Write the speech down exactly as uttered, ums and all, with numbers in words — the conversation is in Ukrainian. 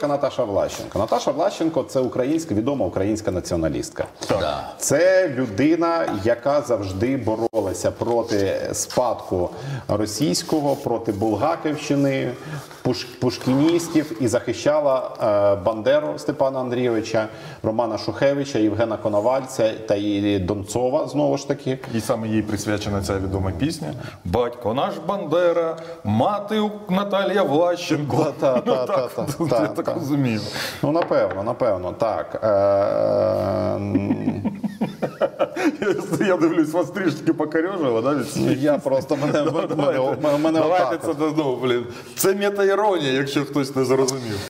така Наташа Влащенко? Наташа Влащенко – це українська, відома українська націоналістка. Да. Це людина, яка завжди боролася проти спадку російського, проти Булгаківщини, пуш, пушкіністів і захищала е, Бандеру Степана Андрійовича, Романа Шухевича, Євгена Коновальця та і Донцова, знову ж таки. І саме їй присвячена ця відома пісня. Батько наш Бандера, мати Наталія Влащенко. Та, та, Ну, та, так, та, я та, так та. розумію. Ну, напевно, напевно, так. Е, м, Я, я дивлюсь, вас трішки покорьожило, да, від сміху? я просто мене, мене, мене, мене Давайте отак це, от. ну, блін, це мета-іронія, якщо хтось не зрозумів.